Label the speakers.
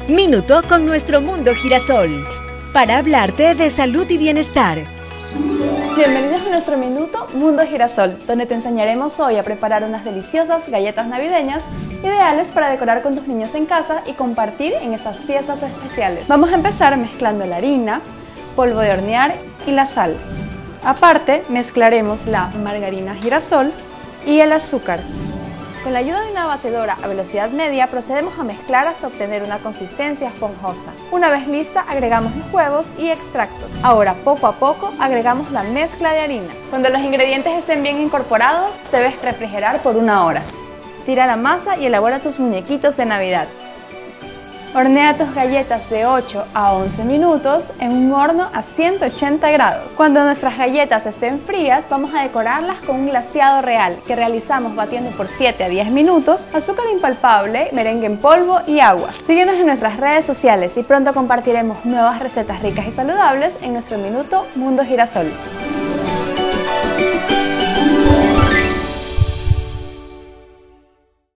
Speaker 1: Minuto con nuestro Mundo Girasol, para hablarte de salud y bienestar.
Speaker 2: Bienvenidos a nuestro Minuto Mundo Girasol, donde te enseñaremos hoy a preparar unas deliciosas galletas navideñas ideales para decorar con tus niños en casa y compartir en estas fiestas especiales. Vamos a empezar mezclando la harina, polvo de hornear y la sal. Aparte, mezclaremos la margarina girasol y el azúcar. Con la ayuda de una batedora a velocidad media procedemos a mezclar hasta obtener una consistencia esponjosa. Una vez lista, agregamos los huevos y extractos. Ahora, poco a poco, agregamos la mezcla de harina. Cuando los ingredientes estén bien incorporados, debes refrigerar por 1 hora. Tira la masa y elabora tus muñequitos de Navidad. Hornea tus galletas de 8 a 11 minutos en un horno a 180 grados. Cuando nuestras galletas estén frías, vamos a decorarlas con un glaseado real que realizamos batiendo por 7 a 10 minutos, azúcar impalpable, merengue en polvo y agua. Síguenos en nuestras redes sociales y pronto compartiremos nuevas recetas ricas y saludables en nuestro Minuto Mundo Girasol.